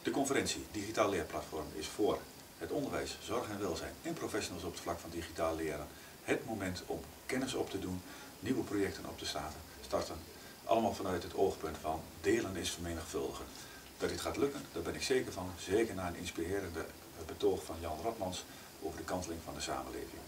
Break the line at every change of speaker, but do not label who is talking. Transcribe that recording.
De conferentie Digitaal Leerplatform is voor het onderwijs, zorg en welzijn en professionals op het vlak van digitaal leren het moment om kennis op te doen, nieuwe projecten op te starten. Allemaal vanuit het oogpunt van delen is vermenigvuldigen. Dat dit gaat lukken, daar ben ik zeker van. Zeker na een inspirerende betoog van Jan Radmans over de kanteling van de samenleving.